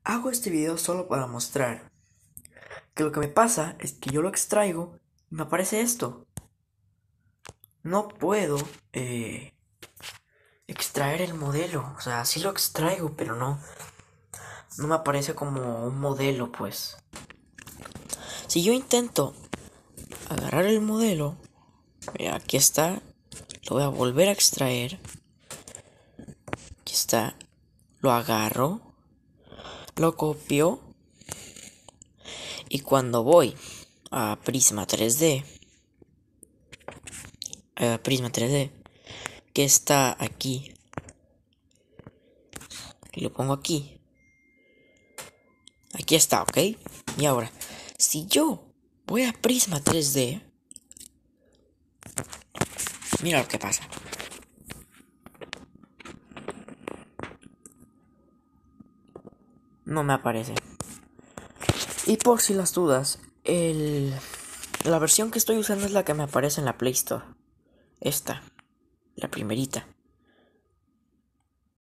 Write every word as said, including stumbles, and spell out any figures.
Hago este video solo para mostrar que lo que me pasa es que yo lo extraigo y me aparece esto. No puedo eh, extraer el modelo. O sea, sí lo extraigo, pero no, no me aparece como un modelo, pues. Si yo intento agarrar el modelo, mira, aquí está. Lo voy a volver a extraer. Aquí está. Lo agarro. Lo copio. Y cuando voy a Prisma tres D, a Prisma tres D, que está aquí, y lo pongo aquí. Aquí está, ¿ok? Y ahora, si yo voy a Prisma tres D, mira lo que pasa. No me aparece. Y por si las dudas, el... la versión que estoy usando es la que me aparece en la Play Store. Esta, la primerita.